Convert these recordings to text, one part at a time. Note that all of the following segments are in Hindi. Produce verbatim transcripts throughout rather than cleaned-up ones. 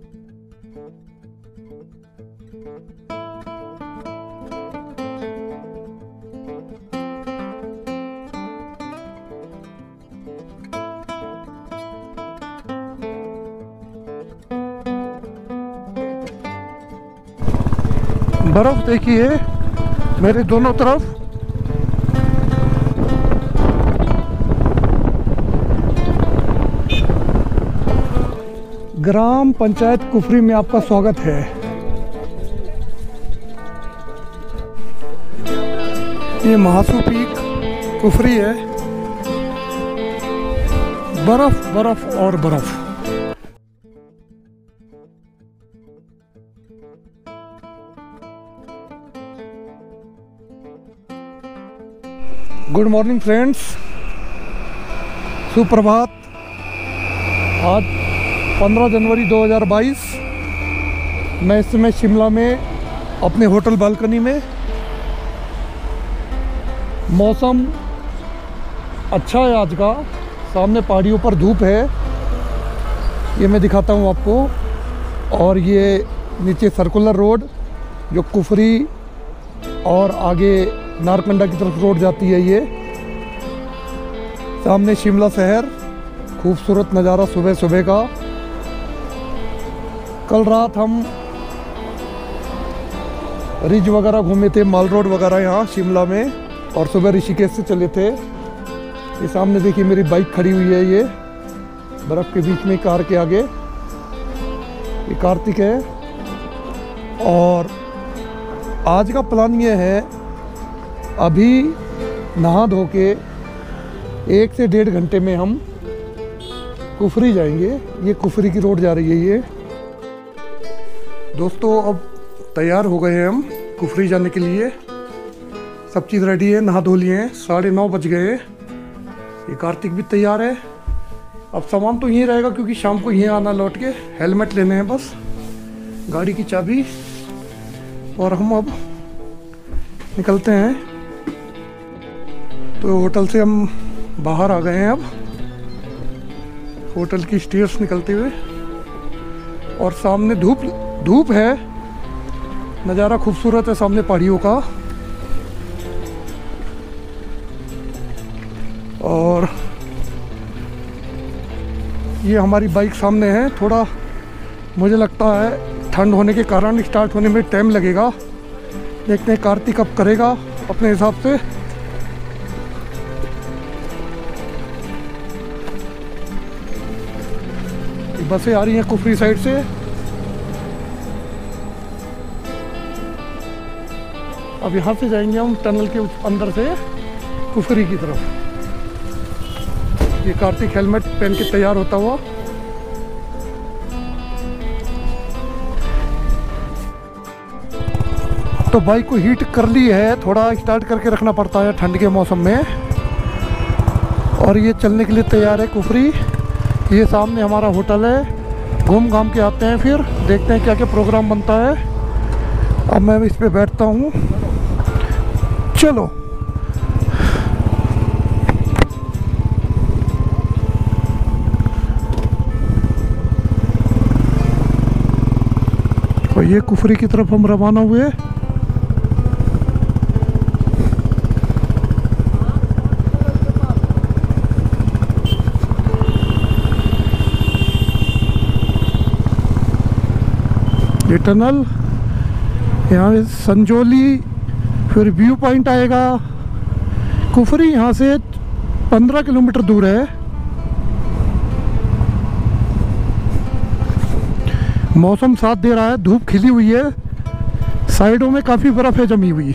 बर्फ देखिए मेरे दोनों तरफ। ग्राम पंचायत कुफरी में आपका स्वागत है। ये महासू पीक कुफरी है। बर्फ बर्फ और बर्फ। गुड मॉर्निंग फ्रेंड्स, सुप्रभात। आज पंद्रह जनवरी दो हज़ार बाईस। मैं इस समय शिमला में अपने होटल बालकनी में। मौसम अच्छा है आज का। सामने पहाड़ियों पर धूप है, ये मैं दिखाता हूँ आपको। और ये नीचे सर्कुलर रोड जो कुफरी और आगे नारकंडा की तरफ रोड जाती है। ये सामने शिमला शहर, खूबसूरत नज़ारा सुबह सुबह का। कल रात हम रिज वगैरह घूमे थे, माल रोड वगैरह यहाँ शिमला में, और सुबह ऋषिकेश से चले थे। ये सामने देखिए मेरी बाइक खड़ी हुई है, ये बर्फ़ के बीच में कार के आगे। ये कार्तिक है। और आज का प्लान ये है, अभी नहा धो के एक से डेढ़ घंटे में हम कुफरी जाएंगे। ये कुफरी की रोड जा रही है ये। दोस्तों अब तैयार हो गए हैं हम कुफरी जाने के लिए। सब चीज़ रेडी है, नहा धो लिए हैं। साढ़े नौ बज गए। ये कार्तिक भी तैयार है। अब सामान तो यहीं रहेगा क्योंकि शाम को यहीं आना लौट के। हेलमेट लेने हैं बस, गाड़ी की चाबी, और हम अब निकलते हैं। तो होटल से हम बाहर आ गए हैं अब, होटल की स्टेयर्स निकलते हुए। और सामने धूप धूप है, नज़ारा खूबसूरत है सामने पहाड़ियों का। और ये हमारी बाइक सामने है। थोड़ा मुझे लगता है ठंड होने के कारण स्टार्ट होने में टाइम लगेगा। देखते हैं कार्तिक अब करेगा अपने हिसाब से। बसें आ रही हैं कुफरी साइड से। अब यहाँ से जाएंगे हम टनल के अंदर से कुफरी की तरफ। ये कार्तिक हेलमेट पहन के तैयार होता हुआ। तो बाइक को हीट कर ली है, थोड़ा स्टार्ट करके रखना पड़ता है ठंड के मौसम में। और ये चलने के लिए तैयार है कुफरी। ये सामने हमारा होटल है। घूम घाम के आते हैं, फिर देखते हैं क्या क्या प्रोग्राम बनता है। अब मैं इस पे बैठता हूँ। चलो तो ये कुफरी की तरफ हम रवाना हुए। ये टनल, यहाँ संजोली, फिर व्यू पॉइंट आएगा। कुफरी यहाँ से पंद्रह किलोमीटर दूर है। मौसम साथ दे रहा है, धूप खिली हुई है, साइडों में काफ़ी बर्फ़ है जमी हुई।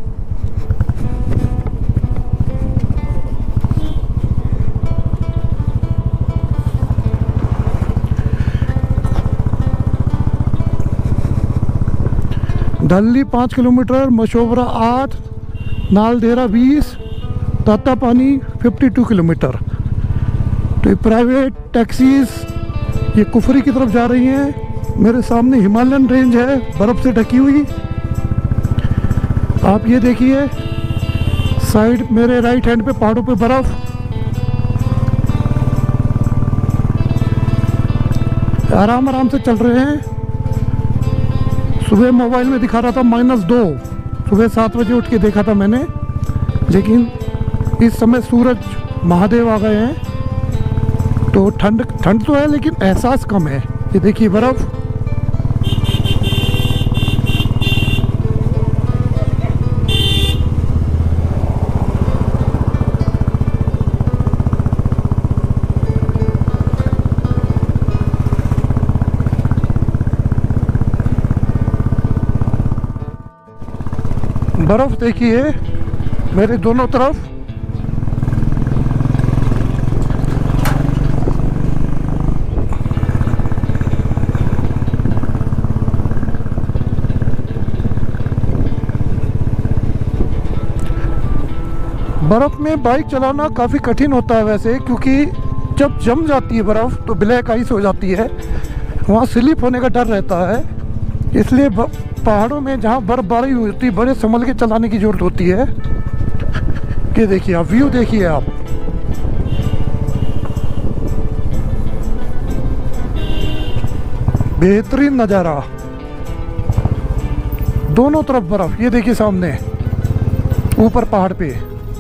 धल्ली पाँच किलोमीटर, मशोबरा आठ, नालदेहरा बीस, तातापानी बावन किलोमीटर। तो ये प्राइवेट टैक्सीज ये कुफरी की तरफ जा रही हैं। मेरे सामने हिमालयन रेंज है बर्फ़ से ढकी हुई। आप ये देखिए साइड मेरे राइट हैंड पे पहाड़ों पे बर्फ़। आराम आराम से चल रहे हैं। सुबह मोबाइल में दिखा रहा था माइनस दो, सुबह सात बजे उठ के देखा था मैंने, लेकिन इस समय सूरज महादेव आ गए हैं तो ठंड ठंड तो है लेकिन एहसास कम है। ये देखिए बर्फ़। बर्फ़ देखिए मेरे दोनों तरफ। बर्फ़ में बाइक चलाना काफ़ी कठिन होता है वैसे, क्योंकि जब जम जाती है बर्फ़ तो ब्लैक आइस हो जाती है, वहाँ स्लिप होने का डर रहता है। इसलिए पहाड़ों में जहाँ बर्फबारी होती है बड़े संभल के चलाने की ज़रूरत होती है। ये देखिए आप, व्यू देखिए आप। बेहतरीन नज़ारा, दोनों तरफ बर्फ। ये देखिए सामने ऊपर पहाड़ पे।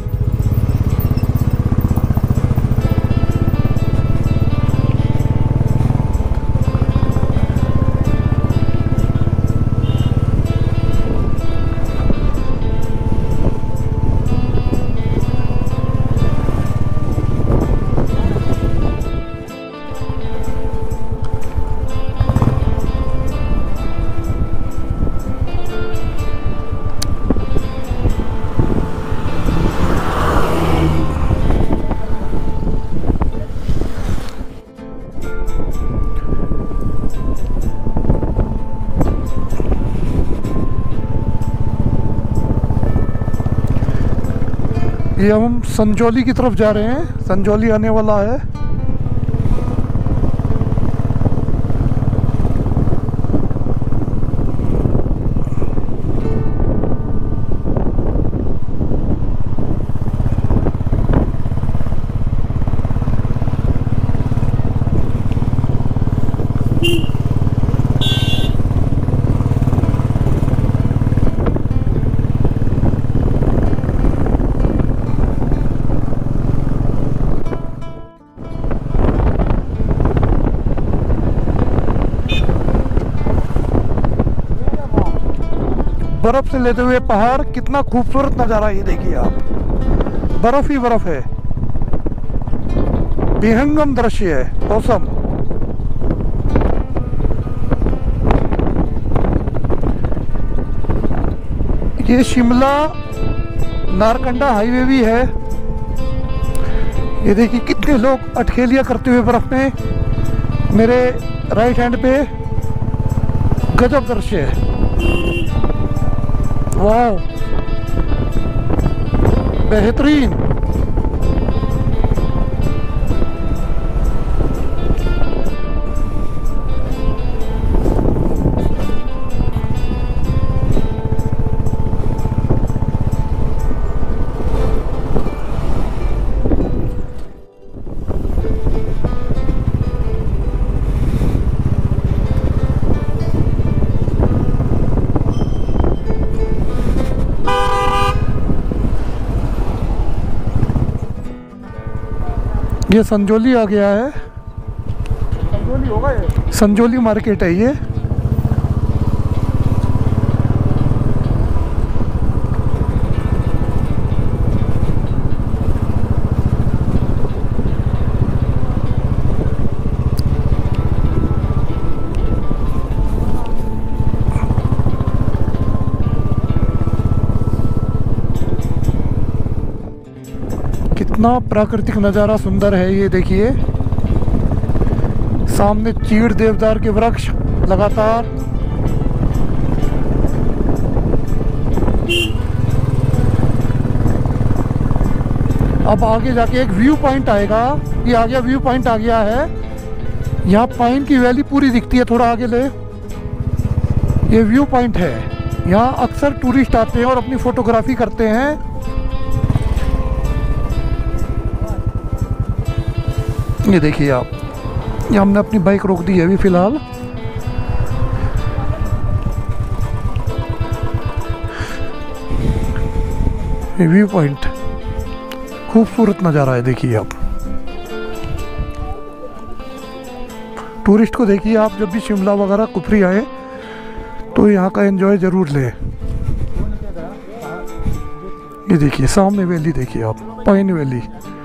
ये हम संजौली की तरफ जा रहे हैं, संजौली आने वाला है। बर्फ से लेते हुए पहाड़, कितना खूबसूरत नज़ारा। ये देखिए आप, बर्फ ही बर्फ है, विहंगम दृश्य है, औसम। ये शिमला नारकंडा हाईवे भी है। ये देखिए कितने लोग अटखेलियां करते हुए बर्फ में। मेरे राइट हैंड पे गजब दृश्य है, वाह बेहतरीन। ये संजौली आ गया है, संजौली होगा ये, संजौली मार्केट है ये। कितना प्राकृतिक नज़ारा सुंदर है। ये देखिए सामने चीड़ देवदार के वृक्ष लगातार। अब आगे जाके एक व्यू पॉइंट आएगा। ये आ गया, व्यू पॉइंट आ गया है। यहाँ पाइन की वैली पूरी दिखती है। थोड़ा आगे ले, ये व्यू पॉइंट है। यहाँ अक्सर टूरिस्ट आते हैं और अपनी फोटोग्राफी करते हैं। ये देखिए आप, ये हमने अपनी बाइक रोक दी है अभी फ़िलहाल। व्यू पॉइंट खूबसूरत नज़ारा है, देखिए आप। टूरिस्ट को देखिए आप, जब भी शिमला वगैरह कुफरी आए तो यहाँ का एंजॉय ज़रूर लें। ये देखिए सामने वैली, देखिए आप, पाइन वैली।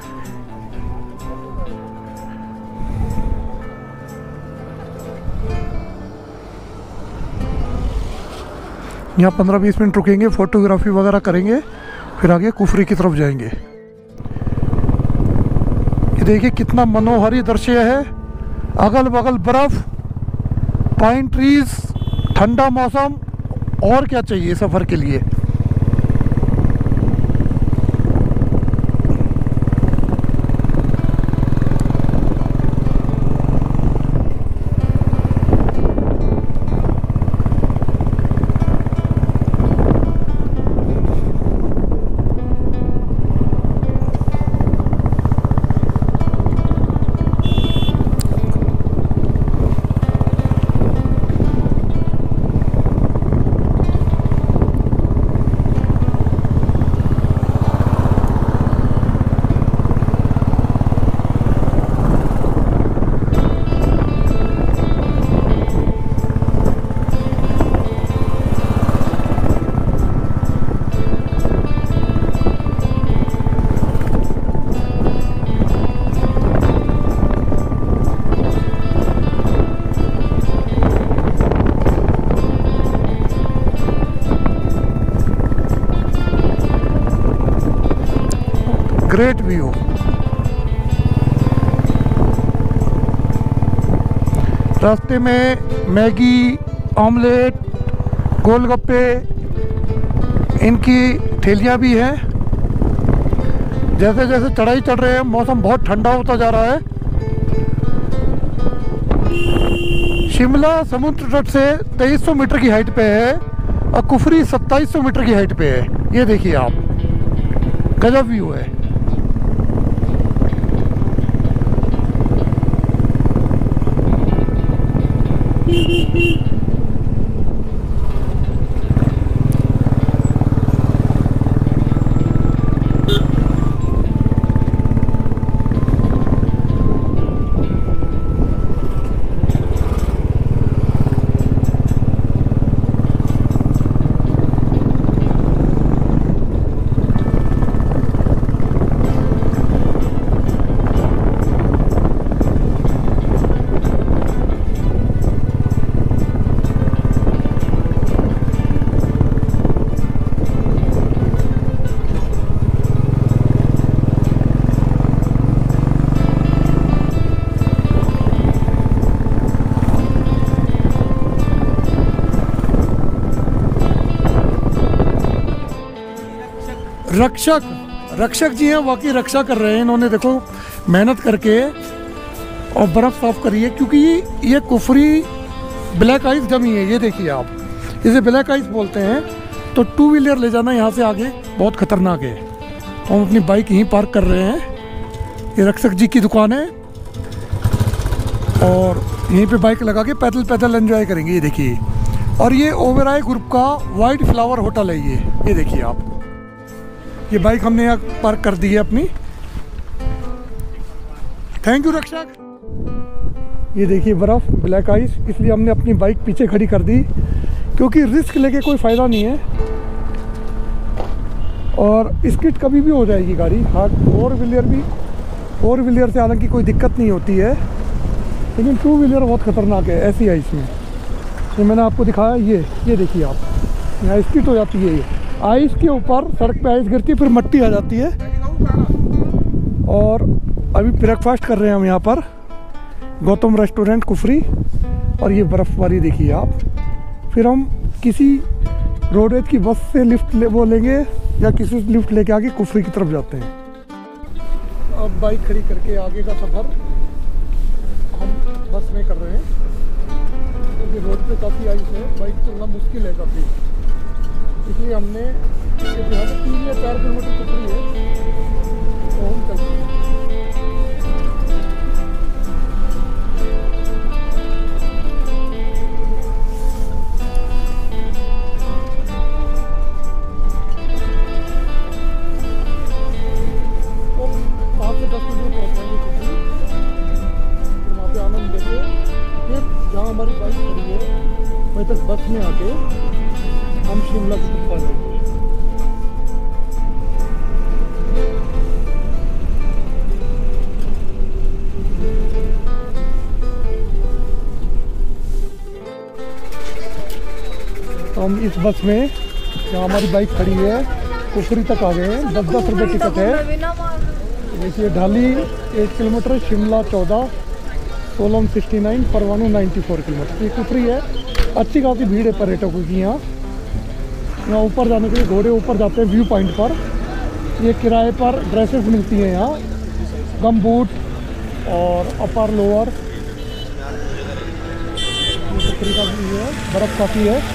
यहाँ पंद्रह बीस मिनट रुकेंगे, फोटोग्राफी वगैरह करेंगे, फिर आगे कुफरी की तरफ जाएंगे। ये देखिए कितना मनोहारी दृश्य है, अगल बगल बर्फ, पाइन ट्रीज, ठंडा मौसम, और क्या चाहिए सफ़र के लिए। Great view. रास्ते में मैगी, ऑमलेट, गोलगप्पे, इनकी ठेलियाँ भी हैं। जैसे जैसे चढ़ाई चढ़ रहे हैं मौसम बहुत ठंडा होता जा रहा है। शिमला समुद्र तट से तेईस सौ मीटर की हाइट पे है और कुफरी सत्ताईस सौ मीटर की हाइट पे है। ये देखिए आप, गजब व्यू है। रक्षक रक्षक जी हैं, वाकई रक्षा कर रहे हैं इन्होंने। देखो मेहनत करके और बर्फ़ साफ करी है, क्योंकि ये कुफरी ब्लैक आइस जमी है। ये देखिए आप, इसे ब्लैक आइस बोलते हैं। तो टू व्हीलर ले जाना यहाँ से आगे बहुत ख़तरनाक है। हम अपनी बाइक यहीं पार्क कर रहे हैं। ये रक्षक जी की दुकान है और यहीं पे बाइक लगा के पैदल पैदल एंजॉय करेंगे। ये देखिए, और ये ओबेरॉय ग्रुप का वाइट फ्लावर होटल है। ये ये देखिए आप, ये बाइक हमने यहाँ पार्क कर दी है अपनी। थैंक यू रक्षक। ये देखिए बर्फ़, ब्लैक आइस, इसलिए हमने अपनी बाइक पीछे खड़ी कर दी, क्योंकि रिस्क लेके कोई फ़ायदा नहीं है। और स्किड कभी भी हो जाएगी गाड़ी। हाँ, फोर व्हीलर भी, फोर व्हीलर से हालांकि कोई दिक्कत नहीं होती है, लेकिन टू व्हीलर बहुत ख़तरनाक है ऐसी आइस में। ये मैंने आपको दिखाया, ये ये देखिए आप, यहाँ स्किड हो जाती है। ये आइस के ऊपर सड़क पे आइस गिरती है, फिर मिट्टी आ जाती है। और अभी ब्रेकफास्ट कर रहे हैं हम यहाँ पर, गौतम रेस्टोरेंट कुफरी। और ये बर्फ़बारी देखिए आप। फिर हम किसी रोडवेज की बस से लिफ्ट ले वो लेंगे या किसी से लिफ्ट लेके आगे कुफरी की तरफ जाते हैं। अब बाइक खड़ी करके आगे का सफ़र हम बस में कर रहे हैं, क्योंकि तो रोड पे काफ़ी आइस है, बाइक चलना मुश्किल है काफ़ी। इसलिए हमने यहाँ से तीन या चार किलोमीटर कुफरी है तो हम चलते हैं। जहाँ हमारी बाइक खड़ी है वहीं तक बस में आके हम शिमला कुतुब पा जाएंगे। तो हम इस बस में जहाँ हमारी बाइक खड़ी है कुफरी तक आ गए हैं। दस दस रुपये टिकट है। देखिए ढाली एक किलोमीटर, शिमला चौदह, Solan sixty nine, Parwanoo ninety four kilometre. ये कुफरी है। अच्छी खासी भीड़ है पर्यटकों की यहाँ। यहाँ ऊपर जाने के लिए घोड़े ऊपर जाते हैं व्यू पॉइंट पर। ये किराए पर ड्रेसेस मिलती हैं यहाँ, गम बूट और अपर लोअर। ये कुफरी का व्यू है, बर्फ़ काफ़ी है।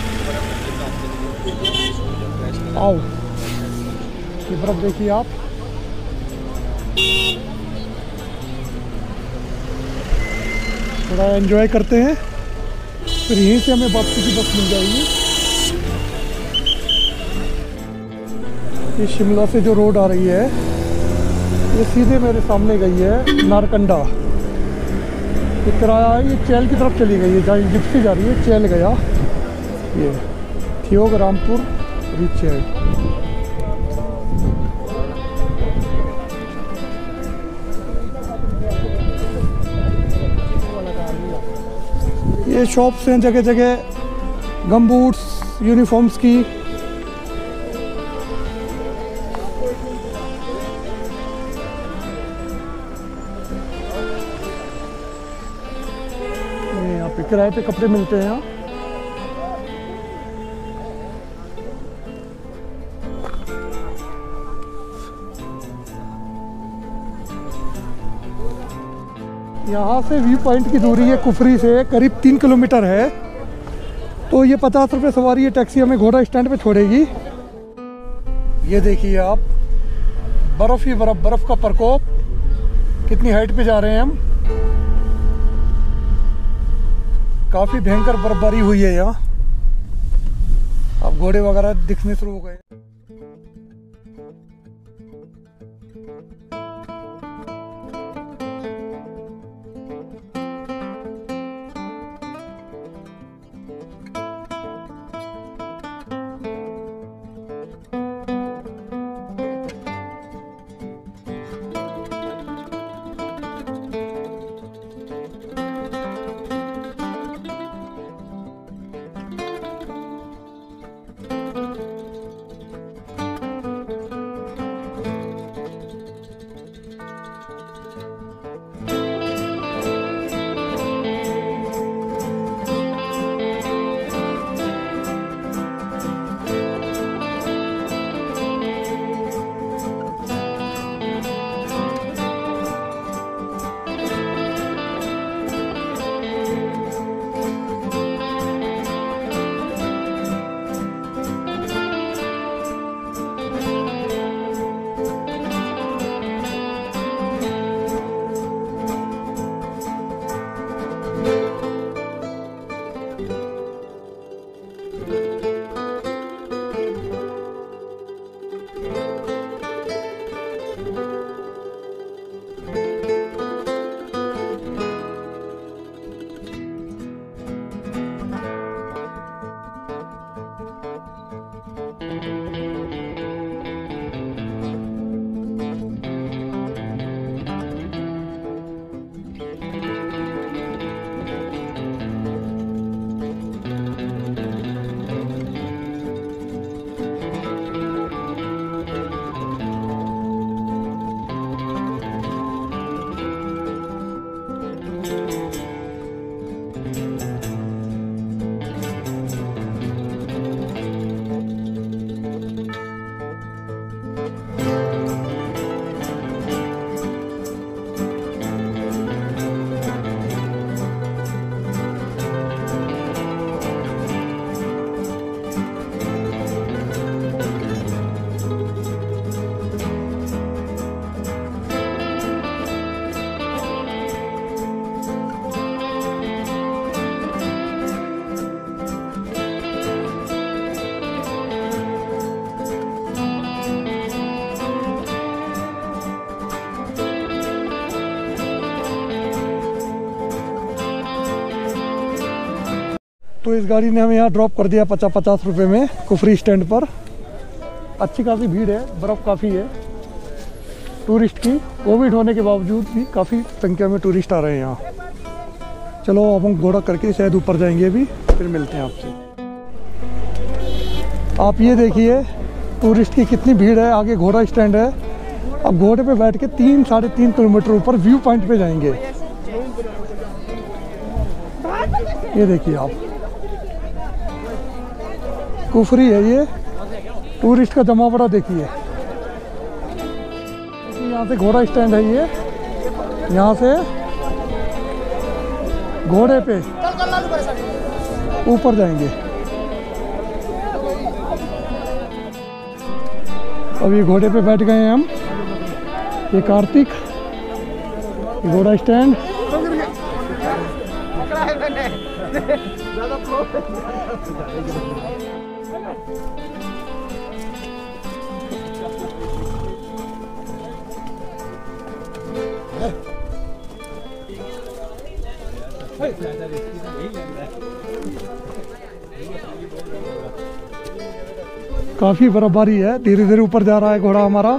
आओ ये बर्फ देखिए आप। थोड़ा एंजॉय करते हैं, फिर यहीं से हमें वापसी की बस मिल जाएगी। ये शिमला से जो रोड आ रही है ये सीधे मेरे सामने गई है नारकंडा। ये किराया है, ये चैल की तरफ चली गई है। जहाँ जिप्सी जा रही है चैल गया। ये ठियोग रामपुर रिच है। ये शॉप्स हैं जगह जगह, गम बूट्स, यूनिफॉर्म्स की। यहाँ पे किराए पे कपड़े मिलते हैं। यहाँ यहाँ से व्यू पॉइंट की दूरी है कुफरी से करीब तीन किलोमीटर है। तो ये पचास रुपये सवारी है। टैक्सी हमें घोड़ा स्टैंड पे छोड़ेगी। ये देखिए आप, बर्फ़ ही बर्फ़, बर्फ़ का प्रकोप। कितनी हाइट पे जा रहे हैं हम। काफ़ी भयंकर बर्फबारी हुई है यहाँ। अब घोड़े वगैरह दिखने शुरू हो गए। तो इस गाड़ी ने हमें यहाँ ड्रॉप कर दिया पचास पचास रुपये में कुफरी स्टैंड पर। अच्छी खासी भीड़ है, बर्फ़ काफ़ी है टूरिस्ट की। कोविड होने के बावजूद भी काफ़ी संख्या में टूरिस्ट आ रहे हैं यहाँ। चलो अब हम घोड़ा करके शायद ऊपर जाएंगे अभी, फिर मिलते हैं आपसे। आप ये देखिए टूरिस्ट की कितनी भीड़ है। आगे घोड़ा स्टैंड है। अब घोड़े पे बैठ के तीन साढ़े तीन किलोमीटर ऊपर व्यू पॉइंट पे जाएंगे। ये देखिए आप, कुफरी है ये, टूरिस्ट का जमावड़ा देखिए। यहाँ से घोड़ा स्टैंड है ये, यहाँ से घोड़े पे ऊपर जाएंगे। अभी घोड़े पे बैठ गए हैं हम। ये कार्तिक, घोड़ा स्टैंड। काफी बर्फबारी है, धीरे धीरे ऊपर जा रहा है घोड़ा हमारा।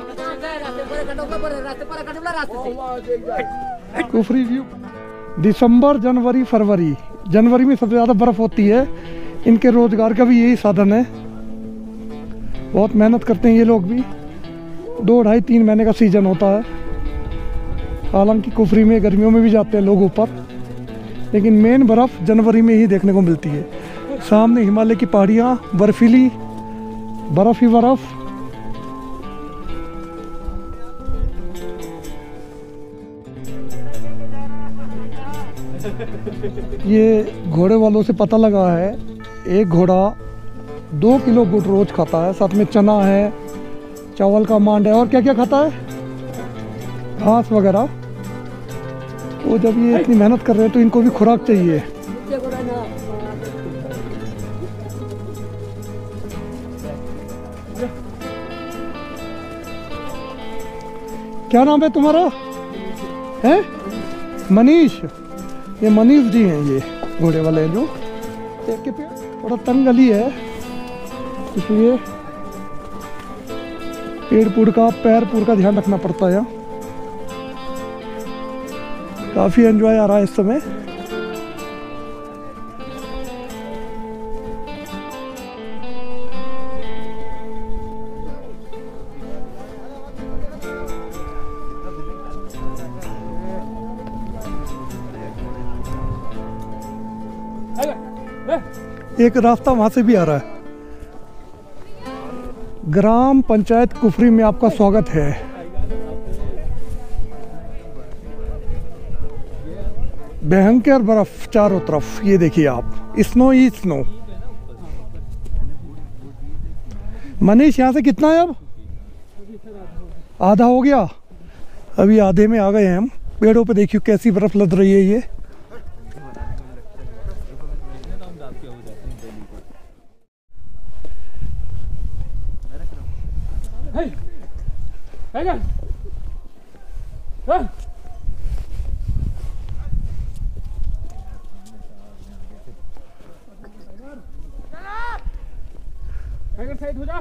कुफरी व्यू। दिसंबर, जनवरी, फरवरी, जनवरी में सबसे ज़्यादा बर्फ़ होती है। इनके रोज़गार का भी यही साधन है। बहुत मेहनत करते हैं ये लोग भी। दो ढाई तीन महीने का सीज़न होता है। हालांकि कुफरी में गर्मियों में भी जाते हैं लोग ऊपर, लेकिन मेन बर्फ़ जनवरी में ही देखने को मिलती है। सामने हिमालय की पहाड़ियाँ, बर्फीली, बर्फ़ ही बर्फ़। ये घोड़े वालों से पता लगा है, एक घोड़ा दो किलो गुड़ रोज खाता है। साथ में चना है, चावल का मांड है, और क्या क्या खाता है, घास वगैरह। तो जब ये इतनी मेहनत कर रहे हैं तो इनको भी खुराक चाहिए। क्या नाम है तुम्हारा? है मनीष। ये मनीष जी हैं, ये घोड़े वाले हैं जो। देख के पे थोड़ा तंग गली है, इसलिए पेड़ पुड़ का, पैर पुड़ का ध्यान रखना पड़ता है। काफ़ी एंजॉय आ रहा है इस समय। एक रास्ता वहां से भी आ रहा है। ग्राम पंचायत कुफरी में आपका स्वागत है। भयंकर बर्फ चारों तरफ, ये देखिए आप, स्नो ही स्नो। मनीष, यहाँ से कितना है अब? आधा हो गया। अभी आधे में आ गए हैं हम। पेड़ों पे देखिए कैसी बर्फ लद रही है ये। Hey! Hey guys! Hey! Tiger side हो जा।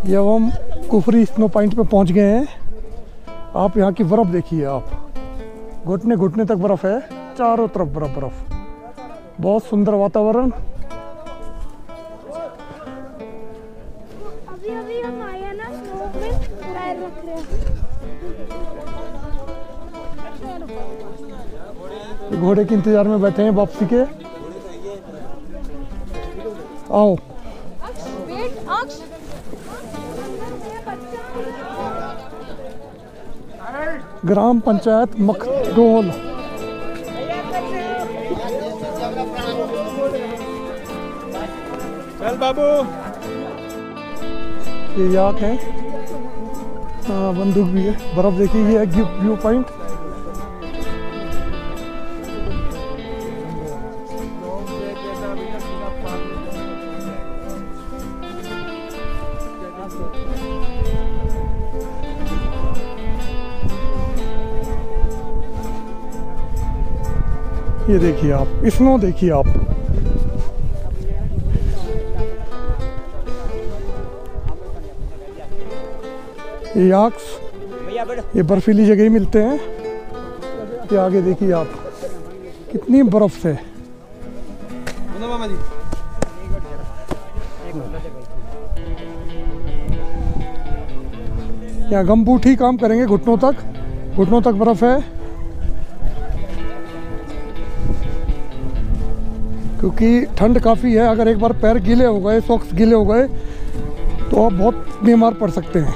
ये अब हम कुफरी स्नो पॉइंट पे पहुंच गए हैं। आप यहाँ की बर्फ़ देखिए, आप घुटने घुटने तक बर्फ़ है, चारों तरफ बर्फ़ बर्फ़। बहुत सुंदर वातावरण। अभी अभी हम आए हैं ना, स्नो में पैर रख रहे हैं। घोड़े के इंतजार में बैठे हैं वापसी के। आओ। वेट अक्ष, ग्राम पंचायत मखडोल। चल बाबू। ये याक है, हाँ बंदूक भी है। बर्फ देखिए, ये है व्यू पॉइंट। ये देखिए आप, स्नो देखिए आप। ये याक्स, ये बर्फीली जगह ही मिलते हैं। ये आगे देखिए आप, कितनी बर्फ से। यहाँ गमबूट ही काम करेंगे, घुटनों तक घुटनों तक बर्फ है, क्योंकि ठंड काफ़ी है। अगर एक बार पैर गीले हो गए, सॉक्स गीले हो गए, तो आप बहुत बीमार पड़ सकते हैं।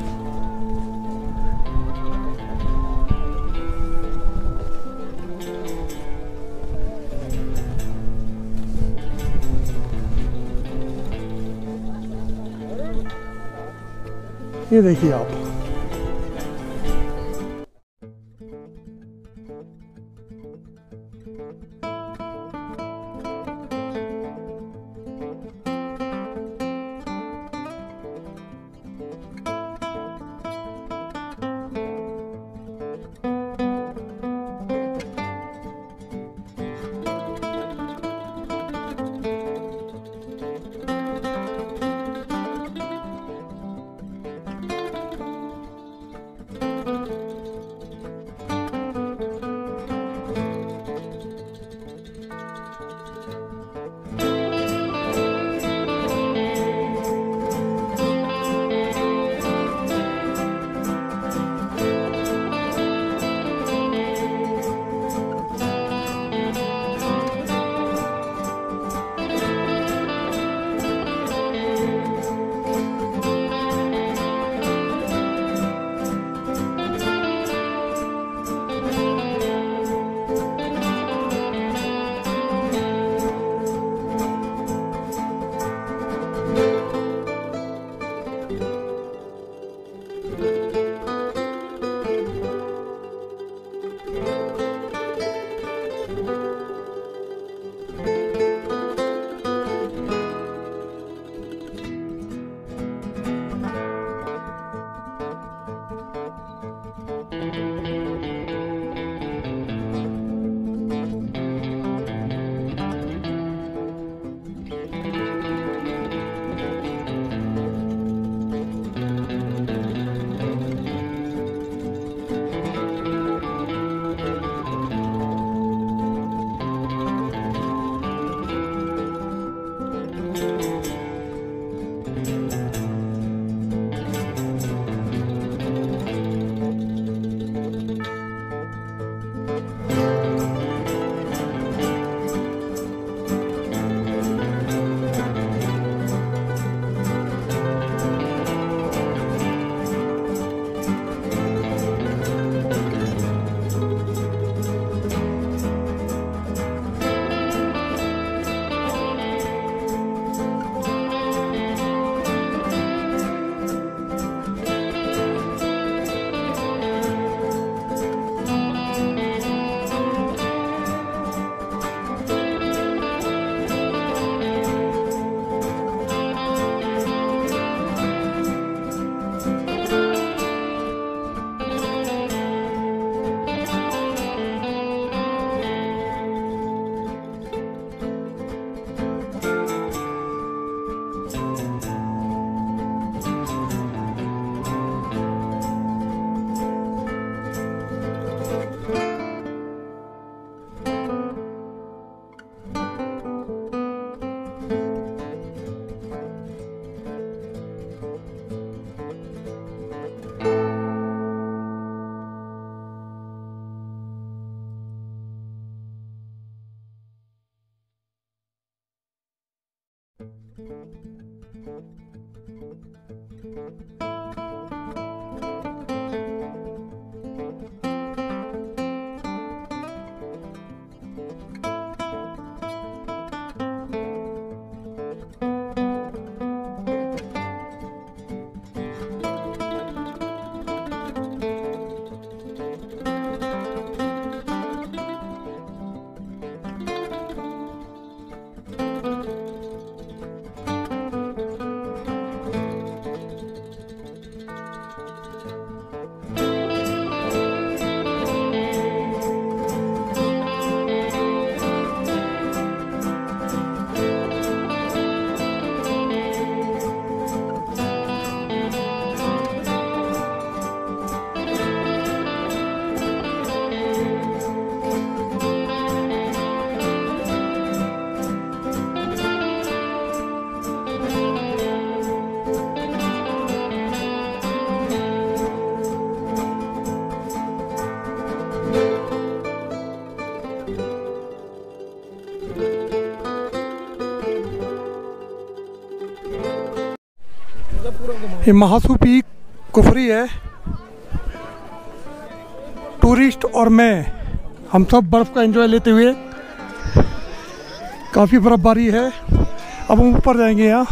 ये देखिए आप। ये महासू पीक कुफरी है। टूरिस्ट और मैं हम सब बर्फ़ का एंजॉय लेते हुए, काफ़ी बर्फबारी है। अब हम ऊपर जाएंगे। यहाँ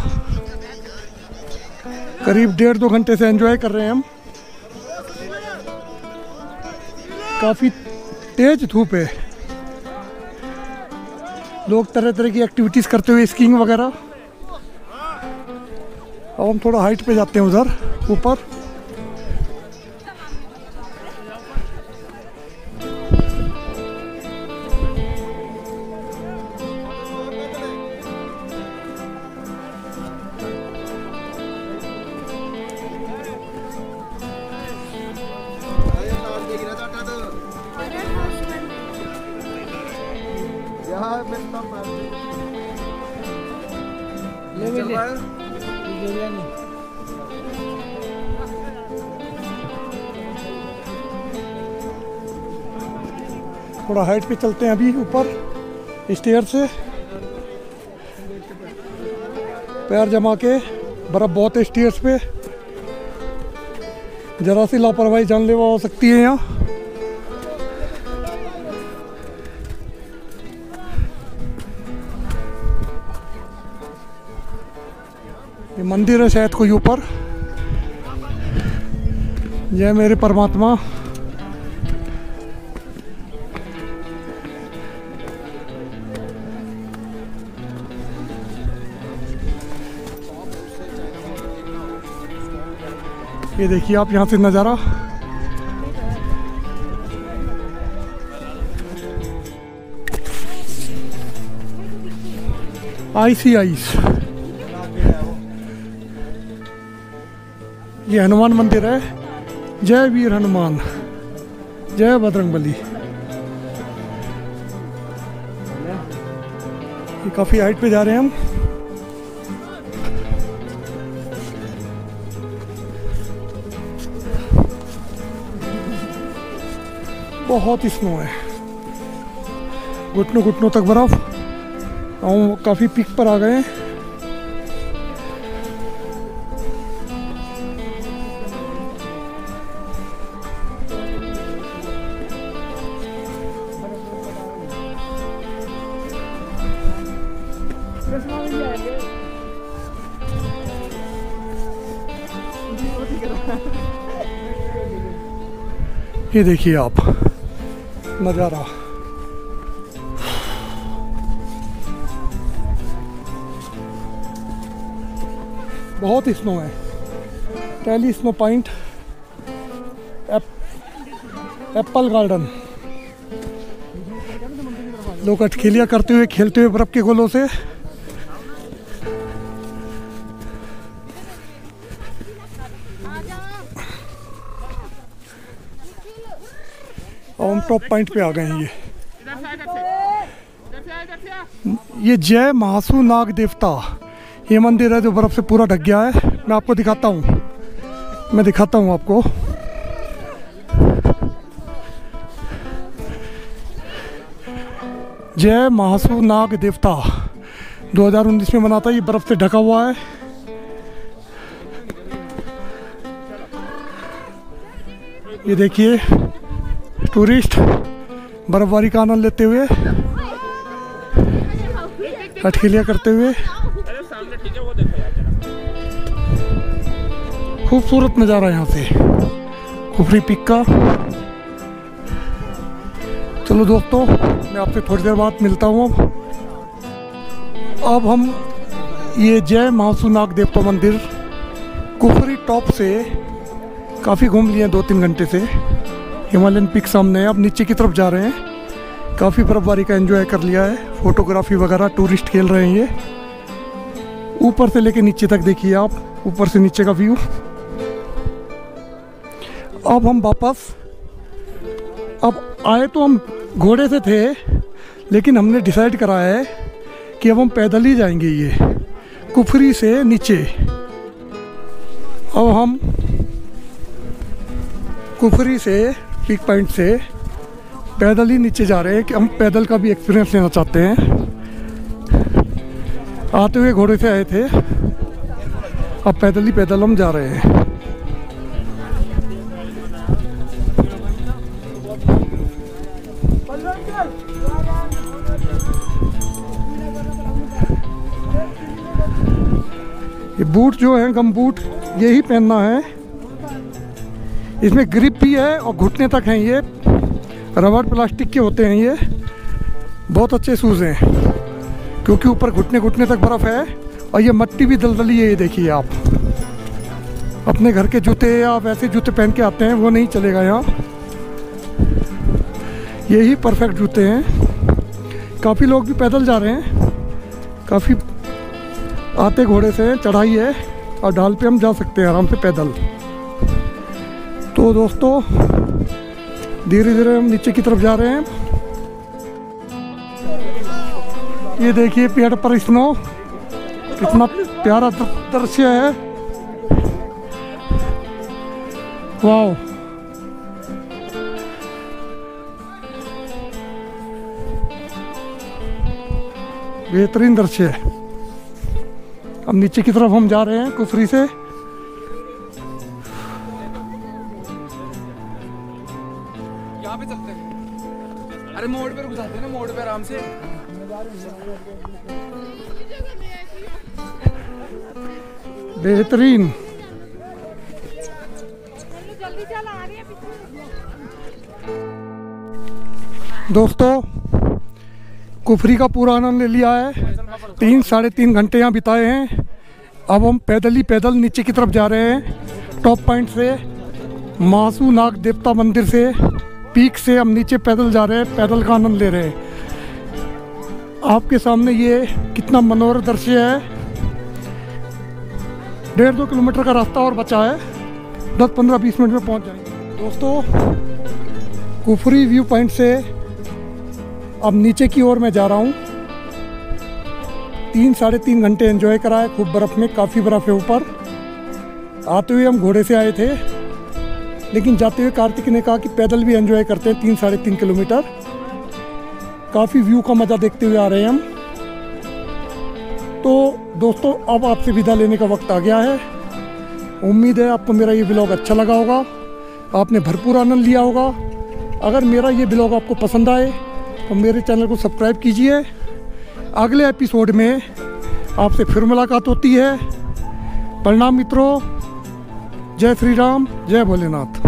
करीब डेढ़ दो घंटे से एंजॉय कर रहे हैं हम। काफ़ी तेज धूप है। लोग तरह तरह की एक्टिविटीज़ करते हुए, स्कीइंग वगैरह। अब हम थोड़ा हाइट पे जाते हैं उधर ऊपर। थोड़ा हाइट पे चलते हैं अभी ऊपर स्टेयर से। पैर जमा के, बर्फ बहुत है स्टेयर्स पे। जरा सी लापरवाही जानलेवा हो सकती है यहाँ। ये मंदिर है शायद कोई ऊपर। जय मेरे परमात्मा। ये देखिए आप यहाँ से नज़ारा। आइस ही आइस। ये हनुमान मंदिर है। जय वीर हनुमान, जय बजरंगबली। ये काफ़ी हाइट पे जा रहे हैं हम। बहुत स्नो है, घुटनों घुटनों तक बर्फ। हम काफ़ी पीक पर आ गए हैं। ये देखिए आप नज़ारा। बहुत स्नो है। पहली स्नो पॉइंट एप, एप्पल गार्डन। लोग अटखेलियाँ करते हुए, खेलते हुए बर्फ के गोलों से। और हम टॉप पॉइंट पे आ गए हैं। ये ये जय महासू नाग देवता ये मंदिर है जो बर्फ से पूरा ढक गया है। मैं आपको दिखाता हूँ, मैं दिखाता हूँ आपको। जय महासू नाग देवता दो हज़ार उन्नीस में बना था। ये बर्फ से ढका हुआ है। ये देखिए टूरिस्ट बर्फबारी का आनंद लेते हुए, हटकेलियाँ करते हुए। खूबसूरत नज़ारा यहाँ से कुफरी पीक का। चलो दोस्तों, मैं आपसे थोड़ी देर बाद मिलता हूँ। अब हम ये जय महासू नाग देवता मंदिर कुफरी टॉप से काफ़ी घूम लिए हैं, दो तीन घंटे से। हिमालयन पीक सामने है, अब नीचे की तरफ जा रहे हैं। काफ़ी बर्फबारी का एंजॉय कर लिया है, फोटोग्राफी वगैरह टूरिस्ट खेल रहे हैं। ये ऊपर से लेके नीचे तक देखिए आप, ऊपर से नीचे का व्यू। अब हम वापस, अब आए तो हम घोड़े से थे, लेकिन हमने डिसाइड करा है कि अब हम पैदल ही जाएंगे ये कुफरी से नीचे। अब हम कुफरी से पीक पॉइंट से पैदल ही नीचे जा रहे हैं कि हम पैदल का भी एक्सपीरियंस लेना चाहते हैं। आते हुए घोड़े से आए थे, अब पैदल ही पैदल हम जा रहे हैं। ये बूट जो है, गम बूट, यही पहनना है। इसमें ग्रिप भी है और घुटने तक हैं। ये रबर प्लास्टिक के होते हैं। ये बहुत अच्छे शूज़ हैं, क्योंकि ऊपर घुटने घुटने तक बर्फ़ है और ये मट्टी भी दलदली है। ये देखिए आप, अपने घर के जूते या वैसे जूते पहन के आते हैं वो नहीं चलेगा यहाँ। यही परफेक्ट जूते हैं। काफ़ी लोग भी पैदल जा रहे हैं, काफ़ी आते घोड़े से। चढ़ाई है और ढाल पे हम जा सकते हैं आराम से पैदल। तो दोस्तों, धीरे धीरे हम नीचे की तरफ जा रहे हैं। ये देखिए पेड़ पर स्नो, कितना प्यारा दृश्य है। वाह, बेहतरीन दृश्य है। अब नीचे की तरफ हम जा रहे हैं कुफरी से। यहाँ पे चलते हैं। अरे मोड़ पे रुक जाते हैं ना, मोड़ पे आराम से। बेहतरीन। जल्दी चल, आ रही है दोस्तों, कुफरी का पूरा आनंद ले लिया है। तीन साढ़े तीन घंटे यहाँ बिताए हैं। अब हम पैदल ही पैदल नीचे की तरफ जा रहे हैं। टॉप पॉइंट से, महासू नाग देवता मंदिर से, पीक से हम नीचे पैदल जा रहे हैं, पैदल का आनंद ले रहे हैं। आपके सामने ये कितना मनोहर दृश्य है। डेढ़ दो किलोमीटर का रास्ता और बचा है, दस पंद्रह बीस मिनट में पहुंच जाएंगे। दोस्तों, कुफरी व्यू पॉइंट से अब नीचे की ओर मैं जा रहा हूँ। तीन साढ़े तीन घंटे एंजॉय करा है खूब बर्फ़ में, काफ़ी बर्फ़ है ऊपर। आते हुए हम घोड़े से आए थे, लेकिन जाते हुए कार्तिक ने कहा कि पैदल भी एंजॉय करते हैं तीन साढ़े तीन किलोमीटर। काफ़ी व्यू का मज़ा देखते हुए आ रहे हैं हम। तो दोस्तों, अब आपसे विदा लेने का वक्त आ गया है। उम्मीद है आपको मेरा ये ब्लॉग अच्छा लगा होगा, आपने भरपूर आनंद लिया होगा। अगर मेरा ये ब्लॉग आपको पसंद आए तो मेरे चैनल को सब्सक्राइब कीजिए। अगले एपिसोड में आपसे फिर मुलाकात होती है। प्रणाम मित्रों, जय श्री राम, जय भोलेनाथ।